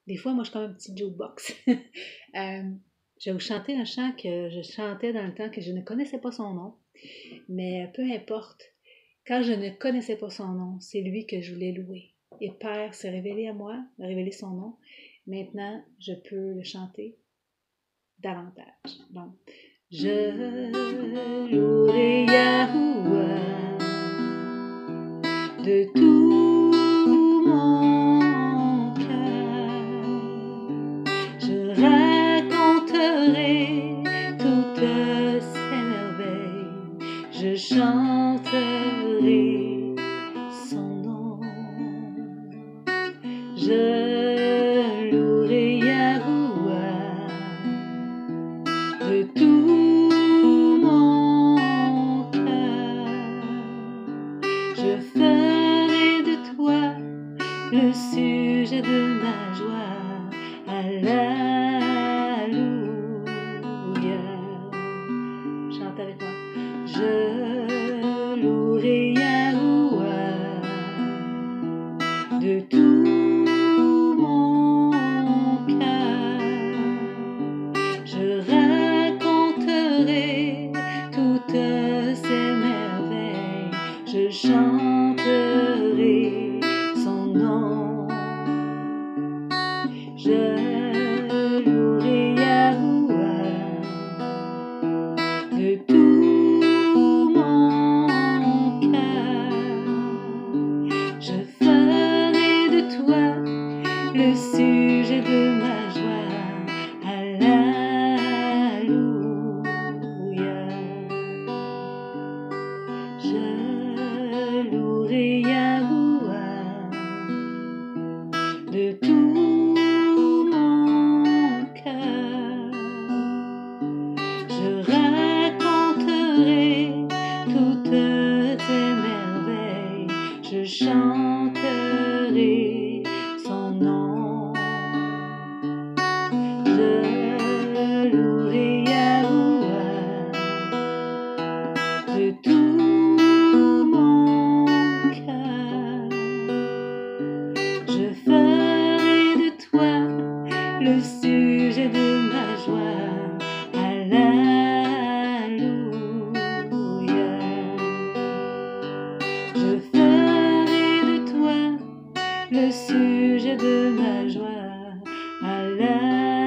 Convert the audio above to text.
Des fois, moi, je suis comme un petit jukebox. Je vais vous chanter un chant que je chantais dans le temps que je ne connaissais pas son nom, mais peu importe. Quand je ne connaissais pas son nom, c'est lui que je voulais louer. Et Père s'est révélé à moi, m'a révélé son nom. Maintenant, je peux le chanter davantage. Donc, je louerai Yahuwah de tout mon cœur. Je raconterai toutes ses merveilles. Je chanterai son nom. Je louerai Yahuwah de tout mon cœur. Je ferai de toi le sujet de ma joie. Alléluia. Chante avec moi. Je louerai Yahuwah de tout mon cœur. Je raconterai toutes ses merveilles. Je chanterai son nom. Je louerai Yahuwah de tout mon cœur. Je ferai de toi le sujet de ma joie. Alléluia. Je louerai Yahuwah de tout mon cœur. Je raconterai toutes tes merveilles. Je chanterai son nom. Je louerai Yahuwah de tout mon cœur. Je ferai de toi le sujet de ma joie. Alléluia. Je ferai de toi le sujet de ma joie. Alléluia.